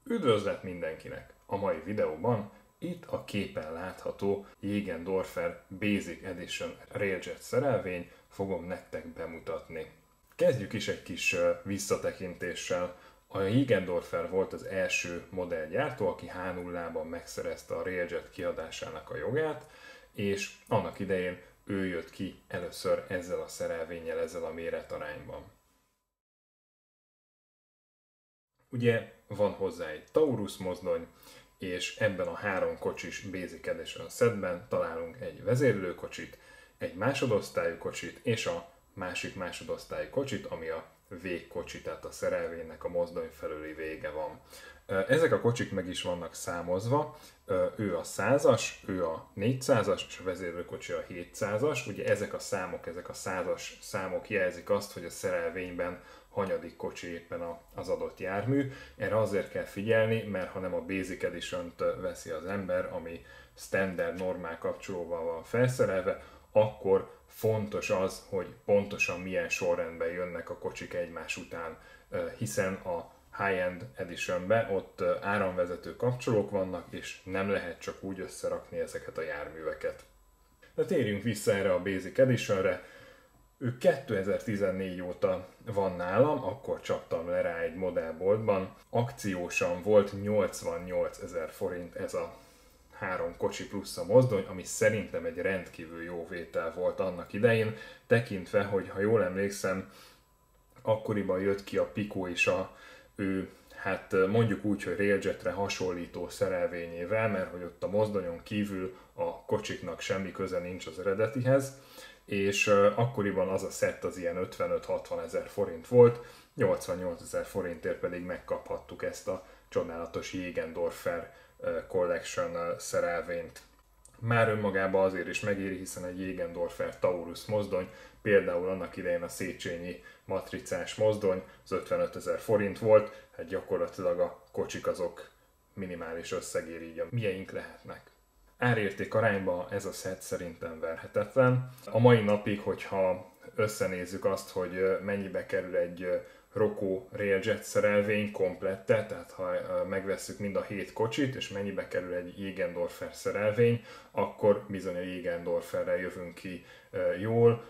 Üdvözlet mindenkinek! A mai videóban itt a képen látható Jägendorfer Basic Edition Railjet szerelvény fogom nektek bemutatni. Kezdjük is egy kis visszatekintéssel. A Jägendorfer volt az első modellgyártó, aki H0-ban megszerezte a Railjet kiadásának a jogát, és annak idején ő jött ki először ezzel a szerelvénnyel, ezzel a méretarányban. Ugye van hozzá egy Taurus mozdony, és ebben a három kocsis Basic Edition setben találunk egy vezérlőkocsit, egy másodosztályú kocsit és a másik másodosztályú kocsit, ami a végkocsi, tehát a szerelvénynek a mozdony felüli vége van. Ezek a kocsik meg is vannak számozva, ő a 100-as, ő a 400-as és a vezérlőkocsi a 700-as. Ugye ezek a számok, ezek a 100-as számok jelzik azt, hogy a szerelvényben hanyadik kocsi éppen az adott jármű. Erre azért kell figyelni, mert ha nem a Basic Edition-t veszi az ember, ami standard normál kapcsolóval van felszerelve, akkor fontos az, hogy pontosan milyen sorrendben jönnek a kocsik egymás után, hiszen a High-End Editionben ott áramvezető kapcsolók vannak, és nem lehet csak úgy összerakni ezeket a járműveket. De térjünk vissza erre a Basic Editionre. Ő 2014 óta van nálam, akkor csaptam le rá egy modellboltban. Akciósan volt 88 000 forint ez a három kocsi plusz a mozdony, ami szerintem egy rendkívül jó vétel volt annak idején, tekintve, hogy ha jól emlékszem, akkoriban jött ki a Pico is ő, hát mondjuk úgy, hogy Railjetre hasonlító szerelvényével, mert hogy ott a mozdonyon kívül a kocsiknak semmi köze nincs az eredetihez, és akkoriban az a szett az ilyen 55-60 000 forint volt, 88 000 forintért pedig megkaphattuk ezt a csodálatos Jägendorfer Collection szerelvényt. Már önmagában azért is megéri, hiszen egy Jägendorfer Taurus mozdony, például annak idején a Széchenyi matricás mozdony, az 55 000 forint volt, hát gyakorlatilag a kocsik azok minimális összegér így a mieink lehetnek. Árérték arányban ez a szett szerintem verhetetlen. A mai napig, hogyha összenézzük azt, hogy mennyibe kerül egy Rocco Railjet szerelvény komplette, tehát ha megvesszük mind a 7 kocsit, és mennyibe kerül egy Jägendorfer szerelvény, akkor bizony a Jägendorferrel jövünk ki jól.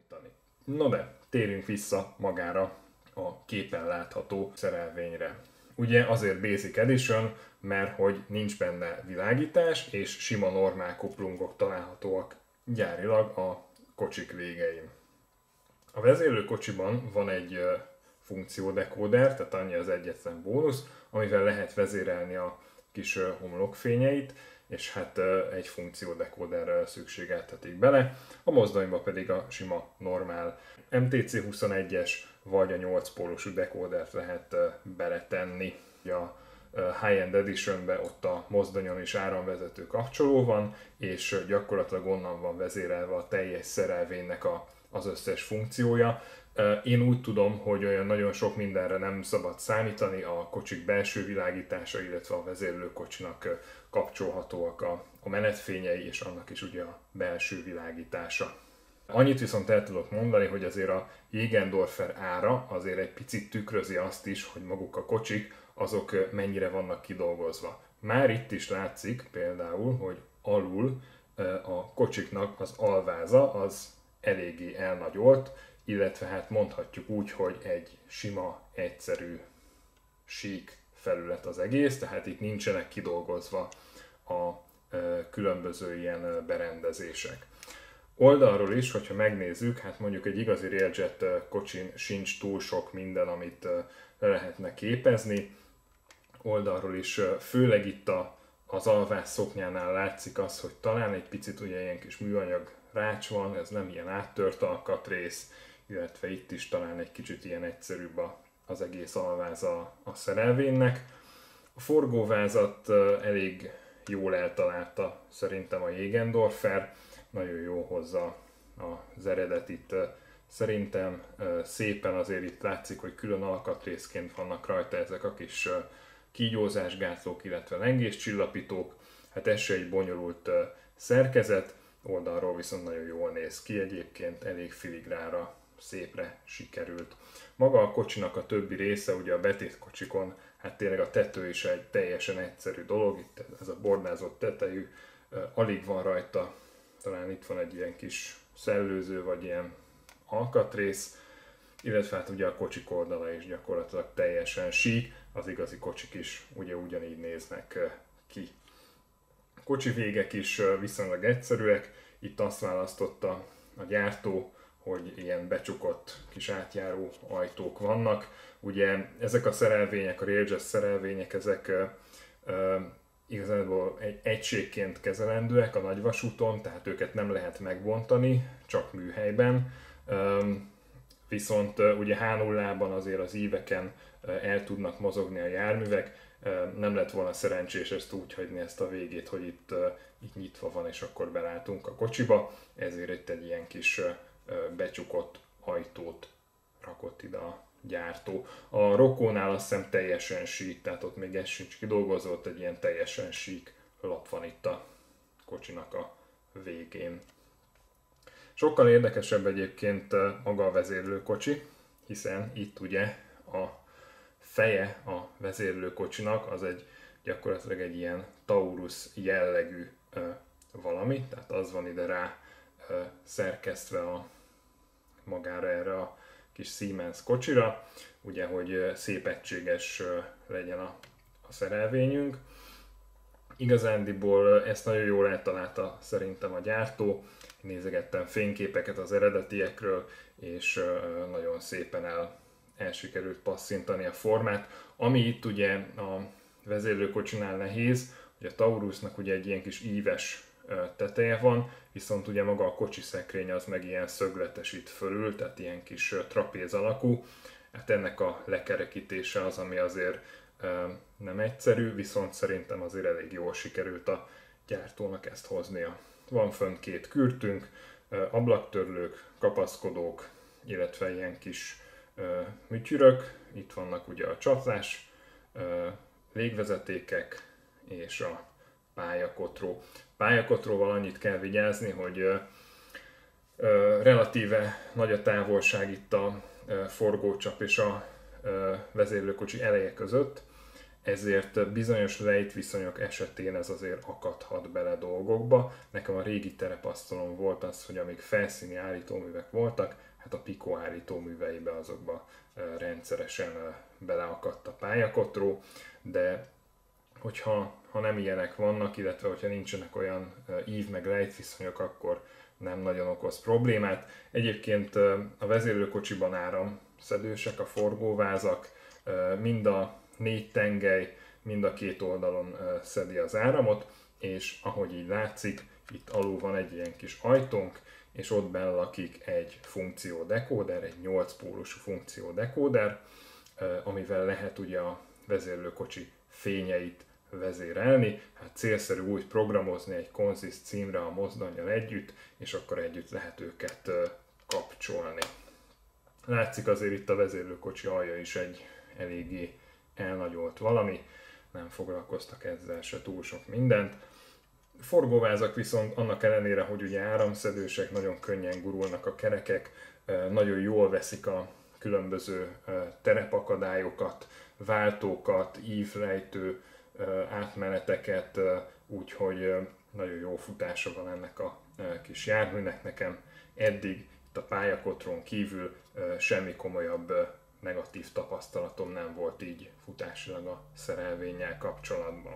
No de, térjünk vissza magára a képen látható szerelvényre. Ugye azért Basic Edition, mert hogy nincs benne világítás, és sima normál kuplungok találhatóak gyárilag a kocsik végein. A vezérlőkocsiban van egy funkciódekóder, tehát annyi az egyetlen bónusz, amivel lehet vezérelni a kis homlokfényeit, és hát egy funkciódekóder szükségeltetik bele, a mozdonyba pedig a sima normál MTC21-es vagy a 8 pólusú dekódert lehet beletenni. A High-End Editionben ott a mozdonyon is áramvezető kapcsoló van, és gyakorlatilag onnan van vezérelve a teljes szerelvénynek az összes funkciója. Én úgy tudom, hogy olyan nagyon sok mindenre nem szabad számítani, a kocsik belső világítása, illetve a vezérlőkocsinak kapcsolhatóak a menetfényei, és annak is ugye a belső világítása. Annyit viszont el tudok mondani, hogy azért a Jägendorfer ára azért egy picit tükrözi azt is, hogy maguk a kocsik azok mennyire vannak kidolgozva. Már itt is látszik például, hogy alul a kocsiknak az alváza az eléggé elnagyolt, illetve hát mondhatjuk úgy, hogy egy sima, egyszerű, sík felület az egész, tehát itt nincsenek kidolgozva a különböző ilyen berendezések. Oldalról is, hogyha megnézzük, hát mondjuk egy igazi Railjet kocsin sincs túl sok minden, amit le lehetne képezni. Oldalról is főleg itt az alvás szoknyánál látszik az, hogy talán egy picit ugye ilyen kis műanyag rács van, ez nem ilyen áttört alkatrész, illetve itt is talán egy kicsit ilyen egyszerűbb az egész alváza a szerelvénynek. A forgóvázat elég jól eltalálta szerintem a Jägendorfer, nagyon jó hozza az eredetit. Szerintem szépen azért itt látszik, hogy külön alkatrészként vannak rajta ezek a kis kígyózásgátlók, illetve lengéscsillapítók. Hát ez se egy bonyolult szerkezet, oldalról viszont nagyon jól néz ki, egyébként elég filigrára, szépre sikerült. Maga a kocsinak a többi része, ugye a betétkocsikon hát tényleg a tető is egy teljesen egyszerű dolog, itt ez a bordázott tetejű, alig van rajta, talán itt van egy ilyen kis szellőző, vagy ilyen alkatrész, illetve hát ugye a kocsik oldala is gyakorlatilag teljesen sík, az igazi kocsik is ugye ugyanígy néznek ki. A kocsi végek is viszonylag egyszerűek, itt azt választotta a gyártó, hogy ilyen becsukott kis átjáró ajtók vannak. Ugye ezek a szerelvények, a Railjet szerelvények, ezek igazából egy egységként kezelendőek a nagyvasúton, tehát őket nem lehet megbontani, csak műhelyben. Viszont ugye H0-ban azért az íveken el tudnak mozogni a járművek, nem lett volna szerencsés ezt úgy hagyni ezt a végét, hogy itt nyitva van és akkor belátunk a kocsiba, ezért itt egy ilyen kis becsukott ajtót rakott ide a gyártó. A Roccónál azt hiszem teljesen sík, tehát ott még ez sincs kidolgozva, ott egy ilyen teljesen sík lap van itt a kocsinak a végén. Sokkal érdekesebb egyébként maga a vezérlőkocsi, hiszen itt ugye a feje a vezérlőkocsinak az gyakorlatilag egy ilyen Taurus jellegű valami, tehát az van ide rá szerkesztve magára erre a kis Siemens kocsira, ugye, hogy szép egységes legyen a szerelvényünk. Igazándiból ezt nagyon jól eltalálta szerintem a gyártó, nézegettem fényképeket az eredetiekről, és nagyon szépen el sikerült passzintani a formát. Ami itt ugye a vezérlőkocsinál nehéz, hogy a Taurusnak ugye egy ilyen kis íves teteje van, viszont ugye maga a kocsi szekrény az meg ilyen szögletes itt fölül, tehát ilyen kis trapéz alakú. Hát ennek a lekerekítése az, ami azért nem egyszerű, viszont szerintem azért elég jól sikerült a gyártónak ezt hoznia. Van fönt két kürtünk, ablaktörlők, kapaszkodók, illetve ilyen kis műtyürök. Itt vannak ugye a csatlás, légvezetékek és a pályakotró. Pályakotróval annyit kell vigyázni, hogy relatíve nagy a távolság itt a forgócsap és a vezérlőkocsi eleje között, ezért bizonyos lejtviszonyok esetén ez azért akadhat bele dolgokba. Nekem a régi terepasztalon volt az, hogy amíg felszíni állítóművek voltak, hát a Pico állítóműveibe azokba rendszeresen beleakadt a pályakotró, de hogyha nem ilyenek vannak, illetve hogyha nincsenek olyan ív meg lejtviszonyok, akkor nem nagyon okoz problémát. Egyébként a vezérlőkocsiban áramszedősek a forgóvázak, mind a 4 tengely, mind a két oldalon szedi az áramot, és ahogy így látszik, itt alul van egy ilyen kis ajtónk, és ott benn lakik egy funkciódekóder, egy 8 pólusú funkciódekóder, amivel lehet ugye a vezérlőkocsi fényeit vezérelni. Hát célszerű úgy programozni egy Consist címre a mozdonnyal együtt, és akkor együtt lehet őket kapcsolni. Látszik azért itt a vezérlőkocsi alja is egy eléggé elnagyolt valami, nem foglalkoztak ezzel se túl sok mindent. Forgóvázak viszont annak ellenére, hogy ugye áramszedősek, nagyon könnyen gurulnak a kerekek, nagyon jól veszik a különböző terepakadályokat, váltókat, ívlejtő átmeneteket, úgyhogy nagyon jó futása van ennek a kis járműnek. Nekem eddig itt a pályakotrón kívül semmi komolyabb negatív tapasztalatom nem volt így futásilag a szerelvénnyel kapcsolatban.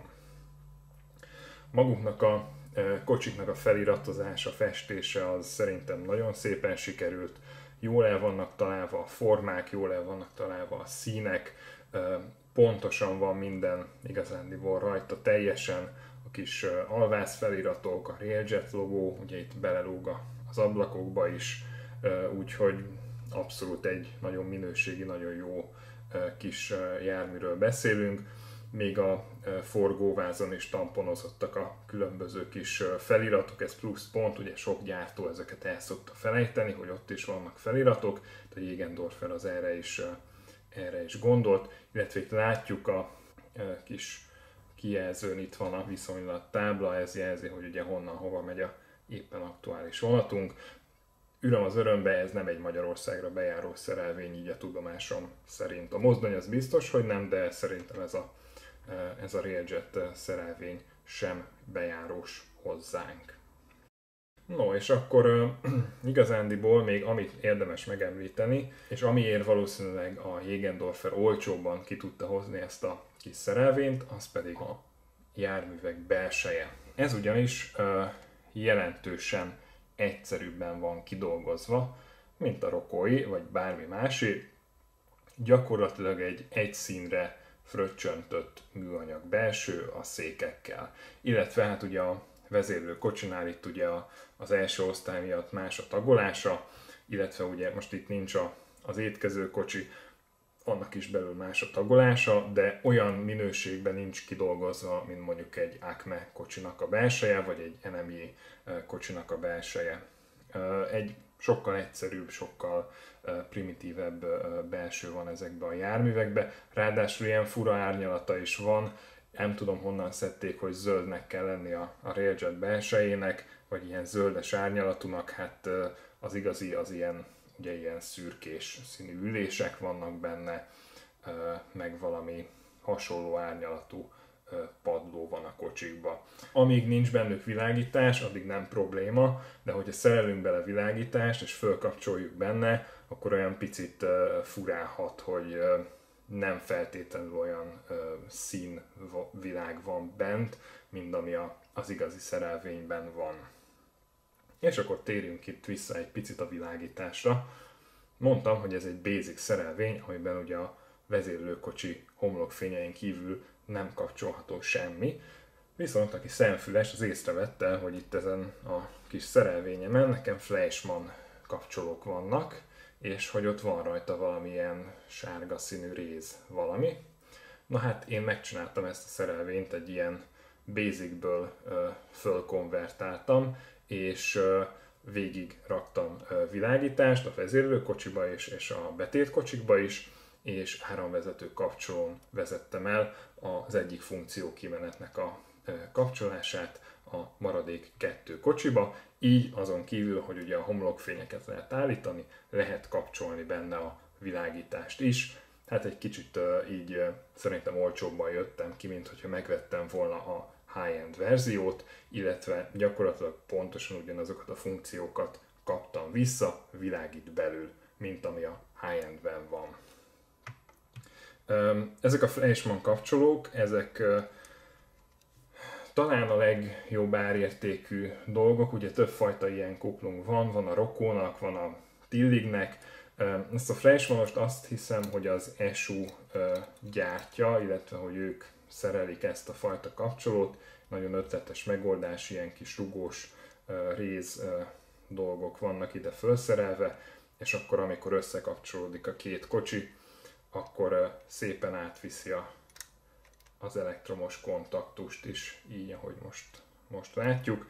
Maguknak a kocsiknak a feliratozása, festése az szerintem nagyon szépen sikerült. Jól el vannak találva a formák, jól el vannak találva a színek, pontosan van minden igazándiból rajta teljesen, a kis alvász feliratok, a Railjet logó, ugye itt belelóg az ablakokba is, úgyhogy abszolút egy nagyon minőségi, nagyon jó kis járműről beszélünk. Még a forgóvázon is tamponozottak a különböző kis feliratok, ez plusz pont, ugye sok gyártó ezeket el szokta felejteni, hogy ott is vannak feliratok, de Jägendorfer az erre is gondolt, illetve itt látjuk a kis kijelzőn, itt van a viszonylat tábla, ez jelzi, hogy ugye honnan hova megy a éppen aktuális vonatunk. Üröm az örömbe, ez nem egy Magyarországra bejáró szerelvény, így a tudomásom szerint. A mozdony az biztos, hogy nem, de szerintem ez a Railjet szerelvény sem bejárós hozzánk. No, és akkor igazándiból még amit érdemes megemlíteni, és amiért valószínűleg a Jägendorfer olcsóbban ki tudta hozni ezt a kis szerelvényt, az pedig a járművek belseje. Ez ugyanis jelentősen egyszerűbben van kidolgozva, mint a Rokói, vagy bármi másé. Gyakorlatilag egy színre fröccsöntött műanyag belső a székekkel. Illetve hát ugye a vezérlő kocsinál itt ugye az első osztály miatt más a tagolása, illetve ugye most itt nincs az étkező kocsi, annak is belül más a tagolása, de olyan minőségben nincs kidolgozva, mint mondjuk egy Acme kocsinak a belseje, vagy egy NMJ kocsinak a belseje. Egy sokkal egyszerűbb, sokkal primitívebb belső van ezekben a járművekben, ráadásul ilyen fura árnyalata is van, nem tudom honnan szedték, hogy zöldnek kell lenni a Railjet belsejének, vagy ilyen zöldes árnyalatúnak, hát az igazi az ilyen, ugye ilyen szürkés színű ülések vannak benne, meg valami hasonló árnyalatú padló van a kocsikba. Amíg nincs bennük világítás, addig nem probléma, de hogyha szerelünk bele világítást és fölkapcsoljuk benne, akkor olyan picit furálhat, hogy nem feltétlenül olyan színvilág van bent, mint ami az igazi szerelvényben van. És akkor térjünk itt vissza egy picit a világításra. Mondtam, hogy ez egy basic szerelvény, amiben ugye a vezérlőkocsi homlokfényein kívül nem kapcsolható semmi. Viszont aki szemfüles, az észrevette, hogy itt ezen a kis szerelvényemen nekem Fleischmann kapcsolók vannak, és hogy ott van rajta valamilyen sárga színű réz valami. Na hát én megcsináltam ezt a szerelvényt, egy ilyen basicből fölkonvertáltam, és végig raktam világítást a vezérlőkocsiba és a betétkocsikba is, és áramvezető kapcsolón vezettem el az egyik funkciókimenetnek a kapcsolását a maradék 2 kocsiba, így azon kívül, hogy ugye a homlokfényeket lehet állítani, lehet kapcsolni benne a világítást is. Hát egy kicsit így szerintem olcsóbban jöttem ki, mint hogyha megvettem volna a high-end verziót, illetve gyakorlatilag pontosan ugyanazokat a funkciókat kaptam vissza, világít belül, mint ami a high-endben van. Ezek a Fleischmann kapcsolók, ezek talán a legjobb árértékű dolgok, ugye többfajta ilyen kuplung van a Rokónak, van a Tillignek. Ezt a Fleischmannost azt hiszem, hogy az ESU gyártja, illetve hogy ők szerelik ezt a fajta kapcsolót. Nagyon ötletes megoldás, ilyen kis rugós réz dolgok vannak ide felszerelve, és akkor amikor összekapcsolódik a 2 kocsi, akkor szépen átviszi az elektromos kontaktust is, így ahogy most látjuk.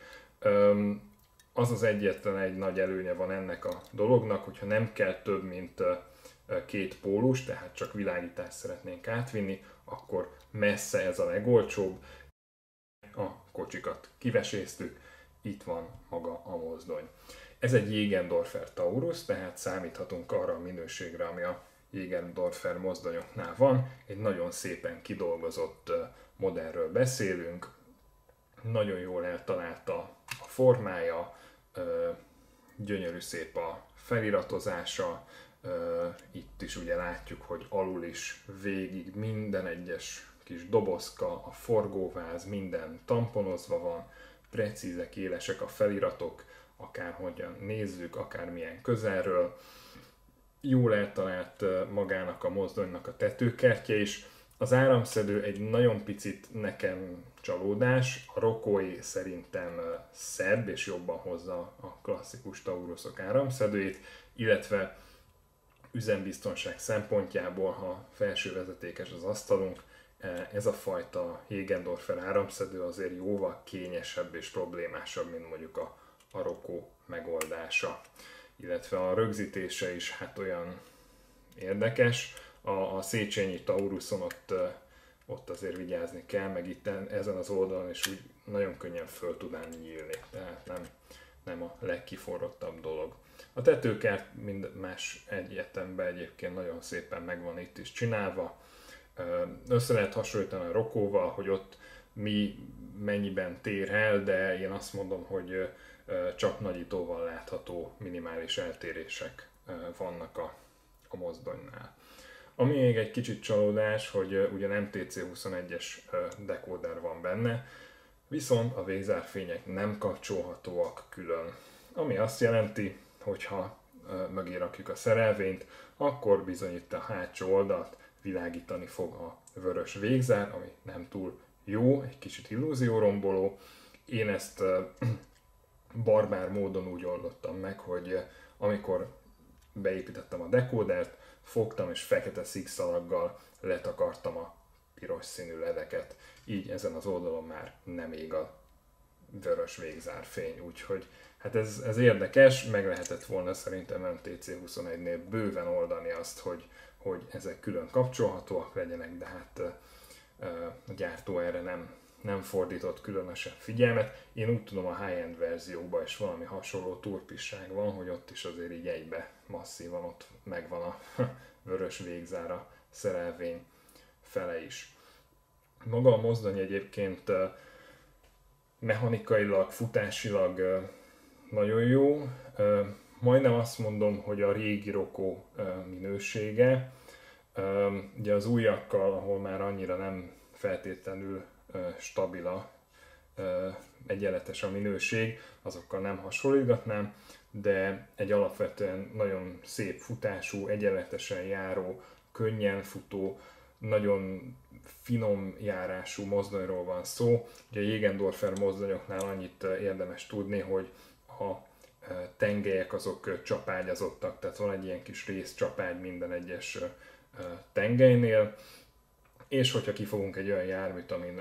Az az egyetlen egy nagy előnye van ennek a dolognak, hogyha nem kell több mint 2 pólus, tehát csak világítást szeretnénk átvinni, akkor messze ez a legolcsóbb. A kocsikat kiveséztük, itt van maga a mozdony. Ez egy Jägendorfer Taurus, tehát számíthatunk arra a minőségre, ami a Jägendorfer mozdonyoknál van. Egy nagyon szépen kidolgozott modellről beszélünk, nagyon jól eltalálta a formája, gyönyörű szép a feliratozása, itt is ugye látjuk, hogy alul is végig minden egyes kis dobozka, a forgóváz, minden tamponozva van, precízek, élesek a feliratok, akárhogyan nézzük, akármilyen közelről. Jól eltalált magának a mozdonynak a tetőkertje is. Az áramszedő egy nagyon picit nekem csalódás, a Rokói szerintem szebb és jobban hozza a klasszikus Taurusok áramszedőjét, illetve üzembiztonság szempontjából, ha felső vezetékes az asztalunk, ez a fajta Jägendorfer áramszedő azért jóval kényesebb és problémásabb, mint mondjuk a Rokó megoldása. Illetve a rögzítése is hát olyan érdekes. A Széchenyi Tauruson ott azért vigyázni kell, meg itt ezen az oldalon is úgy nagyon könnyen föl tud nyílni, tehát nem a legkiforrottabb dolog. A tetőkert mind más egyetemben egyébként nagyon szépen megvan itt is csinálva. Össze lehet hasonlítani a Rokóval, hogy ott mi mennyiben tér el, de én azt mondom, hogy csak nagyítóval látható minimális eltérések vannak a mozdonynál. Ami még egy kicsit csalódás, hogy ugye nem TC21-es dekóder van benne, viszont a végzárfények nem kapcsolhatóak külön. Ami azt jelenti, hogy ha mögé rakjuk a szerelvényt, akkor bizony itt a hátsó oldalt világítani fog a vörös végzár, ami nem túl jó, egy kicsit illúzióromboló. Én ezt barbár módon úgy oldottam meg, hogy amikor beépítettem a dekódert, fogtam és fekete szikszalaggal letakartam a piros színű ledeket. Így ezen az oldalon már nem ég a vörös végzárfény, úgyhogy hát ez érdekes, meg lehetett volna szerintem MTC21-nél bőven oldani azt, hogy ezek külön kapcsolhatóak legyenek, de hát a gyártó erre nem fordított különösebb figyelmet. Én úgy tudom, a high-end verzióban is valami hasonló turpisság van, hogy ott is azért így egybe masszívan ott megvan a vörös végzár a szerelvény fele is. Maga a mozdony egyébként mechanikailag, futásilag nagyon jó. Majdnem azt mondom, hogy a régi Rokó minősége. Ugye az újakkal, ahol már annyira nem feltétlenül stabil egyenletes a minőség, azokkal nem hasonlítgatnám, de egy alapvetően nagyon szép futású, egyenletesen járó, könnyen futó, nagyon finom járású mozdonyról van szó. Ugye a Jägendorfer mozdonyoknál annyit érdemes tudni, hogy a tengelyek azok csapágyazottak, tehát van egy ilyen kis részcsapágy minden egyes tengelynél, és hogyha kifogunk egy olyan járműt, amin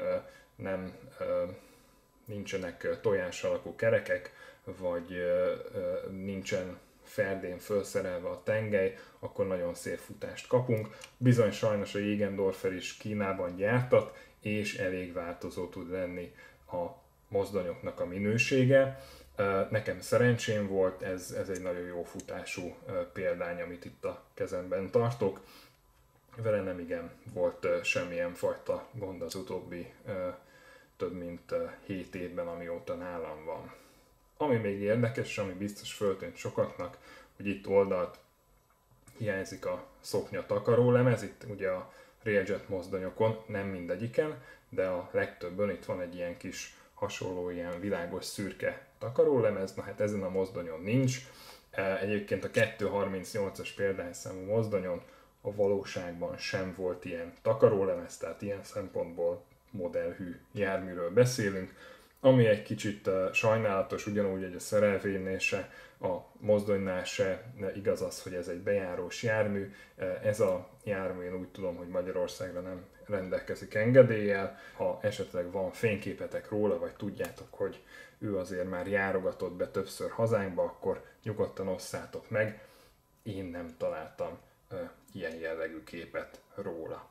nincsenek tojás alakú kerekek, vagy nincsen ferdén felszerelve a tengely, akkor nagyon szép futást kapunk. Bizony sajnos a Jägendorfer is Kínában gyártat, és elég változó tud lenni a mozdonyoknak a minősége. Nekem szerencsém volt, ez egy nagyon jó futású példány, amit itt a kezemben tartok. Vele nem igen volt semmilyen fajta gond az utóbbi több mint 7 évben, amióta nálam van. Ami még érdekes, ami biztos föltűnt sokaknak, hogy itt oldalt hiányzik a szoknya takarólemez, itt ugye a Railjet mozdonyokon, nem mindegyiken, de a legtöbben itt van egy ilyen kis hasonló, ilyen világos szürke takarólemez, na hát ezen a mozdonyon nincs. Egyébként a 238-as példányszámú mozdonyon a valóságban sem volt ilyen takarólemez, tehát ilyen szempontból modellhű járműről beszélünk. Ami egy kicsit sajnálatos, ugyanúgy egy a szerelvénynél se, a mozdonynál se igaz az, hogy ez egy bejárós jármű. Ez a jármű, én úgy tudom, hogy Magyarországra nem rendelkezik engedéllyel. Ha esetleg van fényképetek róla, vagy tudjátok, hogy ő azért már járogatott be többször hazánkba, akkor nyugodtan osszátok meg. Én nem találtam ilyen jellegű képet róla.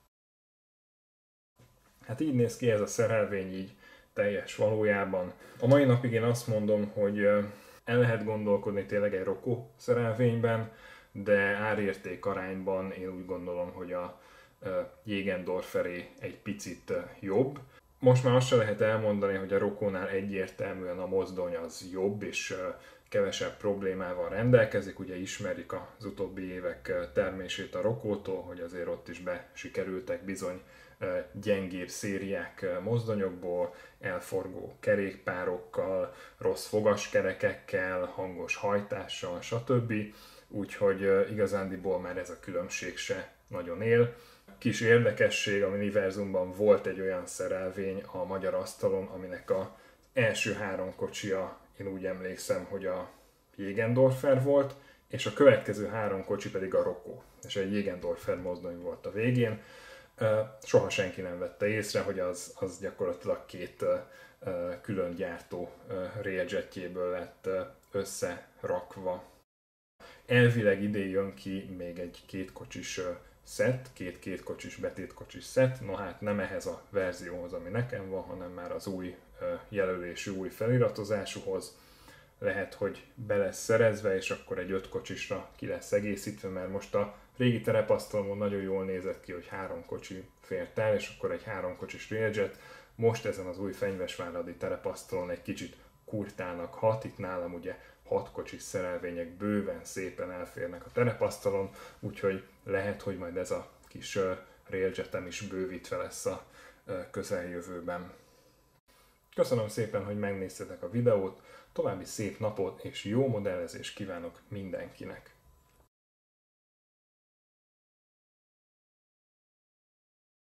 Hát így néz ki ez a szerelvény így teljes valójában. A mai napig én azt mondom, hogy el lehet gondolkodni tényleg egy Rokó szerelvényben, de árérték arányban én úgy gondolom, hogy a Jägendorferé egy picit jobb. Most már azt se lehet elmondani, hogy a Rokónál egyértelműen a mozdony az jobb, és kevesebb problémával rendelkezik. Ugye ismerik az utóbbi évek termését a Rokótól, hogy azért ott is sikerültek bizony gyengébb szériák mozdonyokból, elforgó kerékpárokkal, rossz fogaskerekekkel, hangos hajtással, stb. Úgyhogy igazándiból már ez a különbség se nagyon él. Kis érdekesség, a Miniverzumban volt egy olyan szerelvény a magyar asztalon, aminek az első 3 kocsia, én úgy emlékszem, hogy a Jägendorfer volt, és a következő 3 kocsi pedig a Rokó, és egy Jägendorfer mozdony volt a végén. Soha senki nem vette észre, hogy az gyakorlatilag 2 külön gyártó railjetjéből lett összerakva. Elvileg idén jön ki még egy 2 kocsis szett, 2 kocsis betétkocsis szett, no hát nem ehhez a verzióhoz, ami nekem van, hanem már az új jelölésű, új feliratozásúhoz. lehet, hogy be lesz szerezve, és akkor egy 5 kocsisra ki lesz egészítve, mert most a régi terepasztalon nagyon jól nézett ki, hogy 3 kocsi fért el, és akkor egy 3 kocsis Railjet. Most ezen az új fenyvesváradi terepasztalon egy kicsit kurtának hat, itt nálam ugye 6 kocsis szerelvények bőven szépen elférnek a terepasztalon, úgyhogy lehet, hogy majd ez a kis Railjetem is bővítve lesz a közeljövőben. Köszönöm szépen, hogy megnéztetek a videót, további szép napot és jó modellezést kívánok mindenkinek!